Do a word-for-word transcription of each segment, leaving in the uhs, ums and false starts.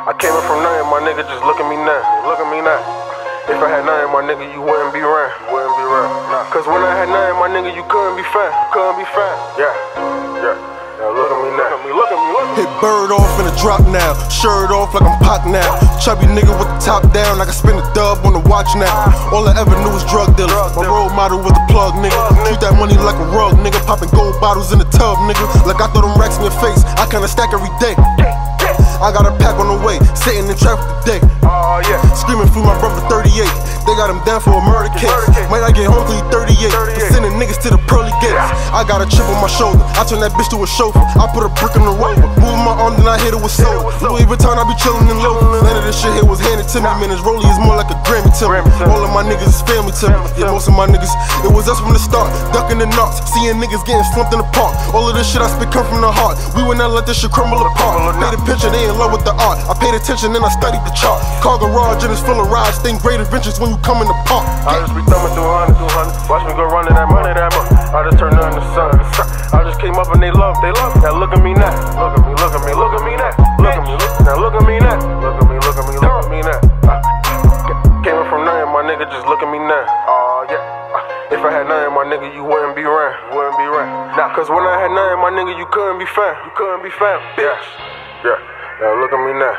I came up from nothing, my nigga, just look at me now. Look at me now. If I had nothing, my nigga, you wouldn't be around. You wouldn't be around. Nah. Cause when I had nothing, my nigga, you couldn't be found. You couldn't be found. Yeah. Yeah. Now look at me now. Look at me, look at me, look at me. Hit bird off in a drop now. Shirt off like I'm Pac now. Chubby nigga with the top down. I can spin a dub on the watch now. All I ever knew was drug dealers. My role model was the plug, nigga. Treat that money like a rug, nigga. Popping gold bottles in the tub, nigga. Like I throw them racks in your face. I kinda stack every day. I got a pack on the way, sitting in traffic today. Oh yeah. Screaming through my brother thirty-eight. They got him down for a murder case. Might not get home till he thirty-eight. For sending niggas to the pearly gates. I got a chip on my shoulder. I turn that bitch to a chauffeur. I put a brick in the rover. Moving my arm, then I hit it with soda. Louis Vuitton, I be chillin' in low. None of this shit here was handed to me. Man, this rollie is more like a Grammy to me. All of my niggas is family to me. Yeah, most of my niggas, it was us from the start. Ducking the knocks, seeing niggas getting slumped in the park. All of this shit I spit come from the heart. We would not let this shit crumble apart. Made a picture, they in love with the art. I paid attention and I studied the chart. Car garage and it's full of rides. Think great adventures when you come in the park. I just be thumbing through a hundred, two hundred. Watch me go running that money, that money. I just turned on the sun. I just came up and they love, they love. Now look at me now. Look at me, look at me, look at me now. Look at me, look, now look at me now. Look at me, look at me, look at me now. Uh, came up from nothing, my nigga, just look at me now. Oh yeah. Uh, if I had nothing, my nigga, you wouldn't be around. You wouldn't be around. Nah, cause when I had nothing, my nigga, you couldn't be found. You couldn't be found. Bitch. Yeah. Now look at me now.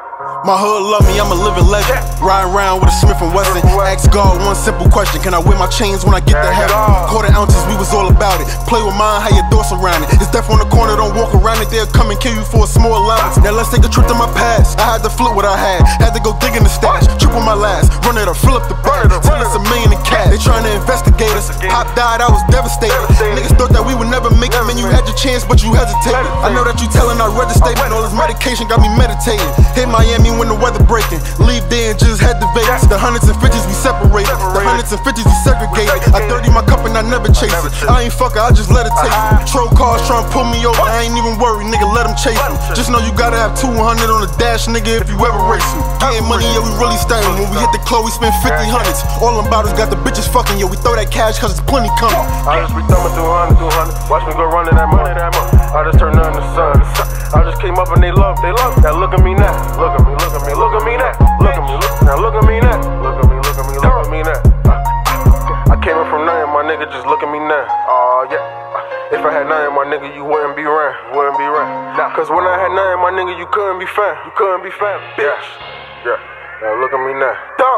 My hood love me, I'm a living legend. Riding around with a Smith and Wesson. Ask God one simple question: can I wear my chains when I get to heaven? Quarter ounces, we was all about it. Play with mine, how your thoughts around it. It's death on the corner, don't walk around it. They'll come and kill you for a small allowance. Now let's take a trip to my past. I had to flip what I had, had to go dig in the stash. Triple my last, run it up, fill up the bag. Till it's a million in cash. They trying to investigate us. Pop died, I was devastated. Niggas thought that we would never make it. Man, you had your chance, but you hesitated. I know that you telling, I read the statement. All this medication got me meditating. Hit Miami when the weather breaking. Leave there and just head to Vegas. The hundreds and fifties we separated. The hundreds and fifties we segregated. I dirty my cup and I never chase it. I ain't fuck it, I just let it taste it. Troll cars trying to pull me over. I ain't even worried, nigga, let them chase me. Just know you gotta have two hundred on the dash, nigga, if you ever race me. Getting money, yeah, we really stunning. When we hit the club, we spend fifty hundreds. All them bottles got the bitches fucking, yeah, we throw that cash cause it's plenty coming. I just be thumbing through a hundred, two hundred. Watch me go running that money, that money. I just turned on the sun. I just came up and they love, they love. Now look at me now. Look at me, look at me, look at me now. Look at me, look, now look at me now. Look at me, look at me, look at me now. Uh, I came up from nothing, my nigga, just look at me now. Oh yeah. Uh, if I had nothing, my nigga, you wouldn't be around. You wouldn't be around. Nah, cause when I had nothing, my nigga, you couldn't be found. You couldn't be found. Bitch. Yeah. Yeah. Now look at me now.